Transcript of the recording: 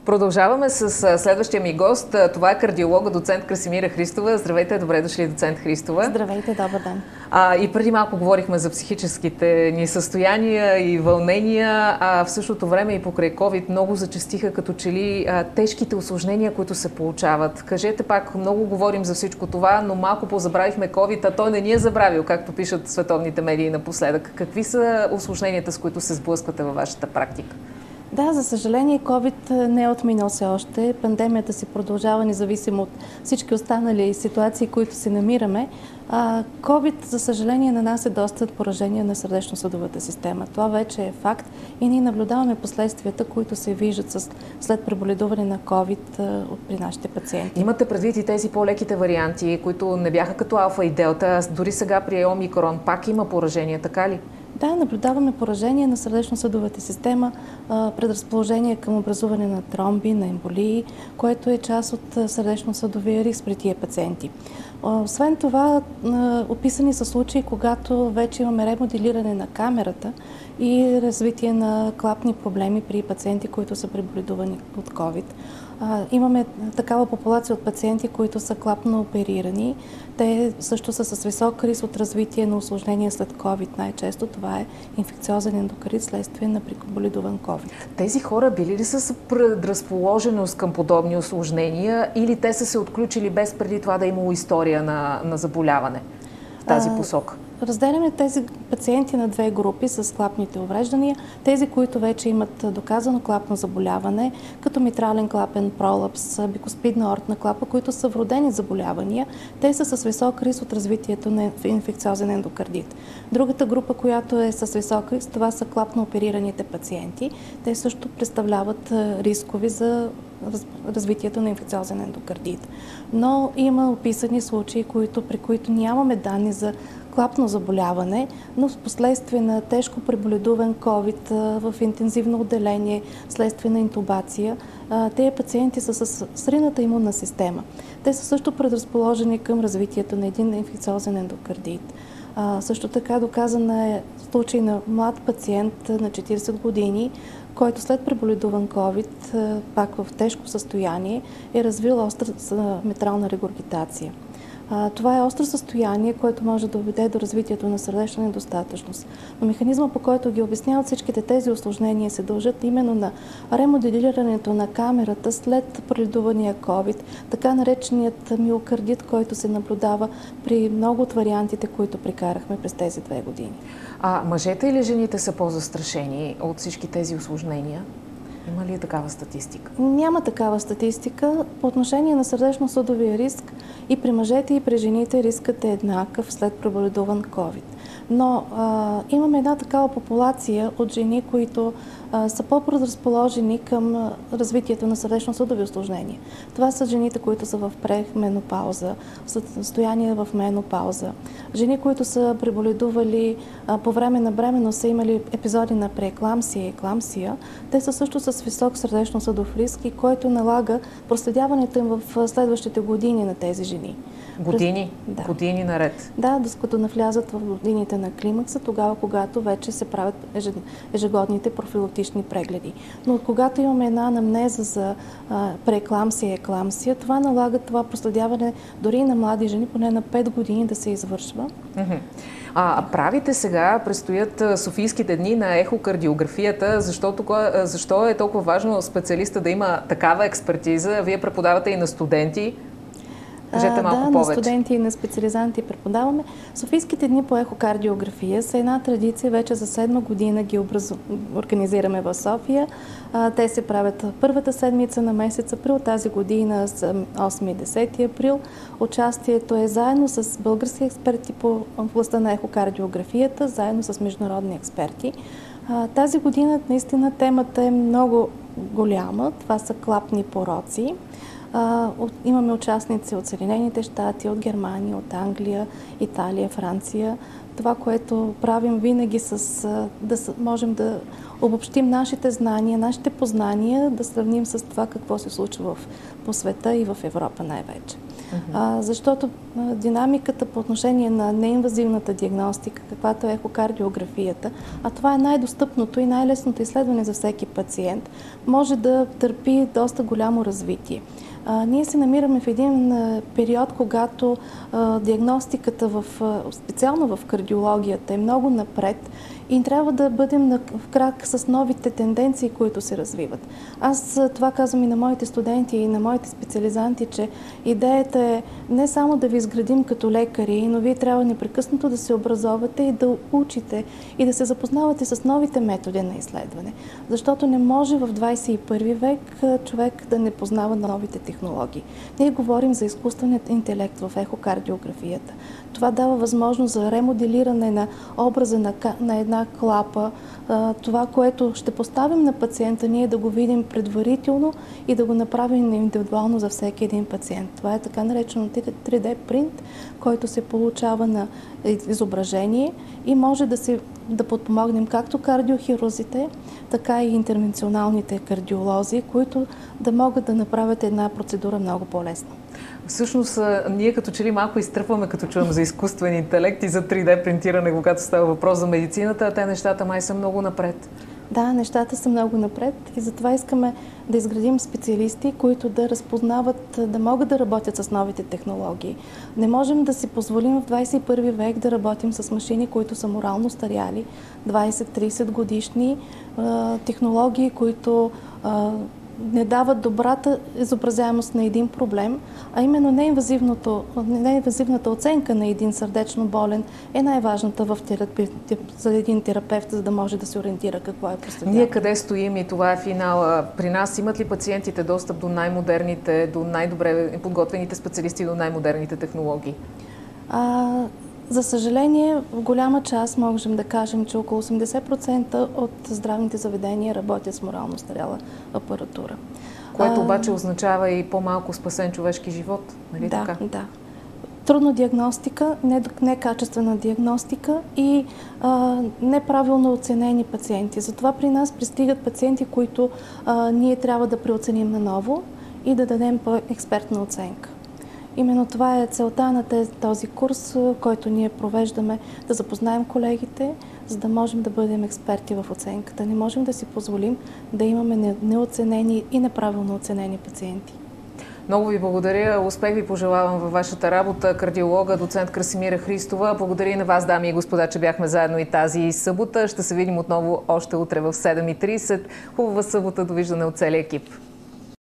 Продължаваме с следващия ми гост. Това е кардиолога, доцент Красимира Христова. Здравейте, добре дошли, доцент Христова. Здравейте, добър ден. И преди малко говорихме за психическите ни състояния и вълнения, а в същото време и покрай COVID много зачестиха като че ли тежките усложнения, които се получават. Кажете пак, много говорим за всичко това, но малко позабравихме COVID, а той не ни е забравил, както пишат световните медии напоследък. Какви са усложненията, с които се сблъсквате във вашата практика? Да, за съжаление, COVID не е отминал все още. Пандемията си продължава, независимо от всички останали ситуации, които се намираме. COVID, за съжаление, нанася доста поражения на сърдечно-съдовата система. Това вече е факт и ние наблюдаваме последствията, които се виждат след преболедуване на COVID при нашите пациенти. Имате предвид и тези по-леките варианти, които не бяха като алфа и делта, дори сега при омикрон пак има поражения, така ли? Да, наблюдаваме поражение на сърдечно-съдовата система, предразположение към образуване на тромби, на емболии, което е част от сърдечно-съдовия риск при тия пациенти. Освен това, описани са случаи, когато вече имаме ремоделиране на камерата и развитие на клапни проблеми при пациенти, които са преболедувани от COVID. Имаме такава популация от пациенти, които са клапно оперирани. Те също са с висок риск от развитие на усложнения след COVID. Най-често това е инфекциозен ендокардит следствие на преболедуван COVID. Тези хора били ли са с предразположеност към подобни усложнения или те са се отключили без преди това да е имало история на заболяване в тази посока? Разделяме тези пациенти на две групи с клапните увреждания. Тези, които вече имат доказано клапно заболяване, като митрален клапен пролапс, бикуспидна аортна клапа, които са вродени заболявания, те са с висок риск от развитието на инфекциозен ендокардит. Другата група, която е с висок риск, това са клапно оперираните пациенти. Те също представляват рискови за развитието на инфекциозен ендокардит. Но има описани случаи, при които нямаме данни за клапно заболяване, но в последствие на тежко преболедуван COVID в интензивно отделение, следствие на интубация, тези пациенти са с срината имунна система. Те са също предразположени към развитието на един инфекциозен ендокардит. Също така доказан е случай на млад пациент на 40 години, който след преболедуван COVID, пак в тежко състояние, е развил остра митрална регургитация. Това е остро състояние, което може да доведе до развитието на сърдечна недостатъчност. Но механизма, по който ги обясняват всичките тези усложнения, се дължат именно на ремоделирането на камерата след преболедувания COVID, така нареченият миокардит, който се наблюдава при много от вариантите, които прекарахме през тези 2 години. Мъжете или жените са по-застрашени от всички тези усложнения? Има ли такава статистика? Няма такава статистика. По отношение на сърдечно-съдовия риск и при мъжете и при жените рискът е еднакъв след преболедуван COVID. Но имаме една такава популация от жени, които са по-предразположени към развитието на сърдечно-съдови усложнения. Това са жените, които са в пременопауза, в състояние в менопауза. Жени, които са преболедували по време на бременност, са имали епизоди на преекламсия и екламсия. Те са също с висок сърдечно-съдов риск и който налага проследяването им в следващите години на тези жени. Години? Да. Години наред? Да, докато навлязат в годините на климакса, тогава, когато вече се правят ежегодните профилактични прегледи. Но когато имаме една анамнеза за преекламсия и екламсия, това налага това проследяване дори на млади жени, поне на 5 години да се извършва. Правите сега, предстоят Софийските дни на ехокардиографията. Защо е толкова важно специалиста да има такава експертиза? Вие преподавате и на студенти. Кажете малко повече. На студенти и на специализанти преподаваме. Софийските дни по ехокардиография са една традиция, вече за 7 година ги организираме в София. Те се правят първата седмица на месец април, тази година с 8 и 10 април. Участието е заедно с български експерти по областта на ехокардиографията, заедно с международни експерти. Тази година наистина темата е много голяма. Това са клапни пороци. Имаме участници от Съединените щати, от Германия, от Англия, Италия, Франция. Това, което правим винаги да можем да обобщим нашите знания, нашите познания, да сравним с това какво се случва по света и в Европа най-вече. Защото динамиката по отношение на неинвазивната диагностика, каквато е ехокардиографията, а това е най-достъпното и най-лесното изследване за всеки пациент, може да търпи доста голямо развитие. Ние се намираме в един период, когато диагностиката специално в кардиологията е много напред и трябва да бъдем в крак с новите тенденции, които се развиват. Аз това казвам и на моите студенти, и на моите специализанти, че идеята е не само да ви изградим като лекари, но вие трябва непрекъснато да се образовате и да учите и да се запознавате с новите методи на изследване. Защото не може в 21 век човек да не познава новите технологии. Ние говорим за изкуственият интелект в ехокардиографията. Това дава възможност за ремоделиране на образа на една клапа. Това, което ще поставим на пациента, ние да го видим предварително и да го направим индивидуално за всеки един пациент. Това е така наречено 3D принт, който се получава на изображение и може да подпомогнем както кардиохирурзите, така и интервенционалните кардиолози, които да могат да направят една процедура много по-лесно. Всъщност, ние като че ли малко изтръпваме, като чуем за изкуствен интелект и за 3D принтиране, когато става въпрос за медицината, а те нещата май са много напред. Да, нещата са много напред и затова искаме да изградим специалисти, които да разпознават, да могат да работят с новите технологии. Не можем да си позволим в 21 век да работим с машини, които са морално старяли, 20-30 годишни технологии, които не дават добрата изобразяемост на един проблем, а именно неинвазивната оценка на един сърдечно болен е най-важната за един терапевт, за да може да се ориентира какво е проследяване. Ние къде стоим и това е финала? При нас имат ли пациентите достъп до най-модерните, до най-добре подготвените специалисти, до най-модерните технологии? За съжаление, в голяма част можем да кажем, че около 80% от здравните заведения работят с морално старяла апаратура. Което обаче означава и по-малко спасен човешки живот, нали така? Да. Трудна диагностика, некачествена диагностика и неправилно оценени пациенти. Затова при нас пристигат пациенти, които ние трябва да преоценим наново и да дадем по-експертна оценка. Именно това е целта на този курс, който ние провеждаме, да запознаем колегите, за да можем да бъдем експерти в оценката. Не можем да си позволим да имаме неоценени и неправилно оценени пациенти. Много ви благодаря. Успех ви пожелавам във вашата работа. Кардиолога, доцент Красимира Христова. Благодаря и на вас, дами и господа, че бяхме заедно и тази събота. Ще се видим отново още утре в 7:30. Хубава събота. Довиждане от целия екип.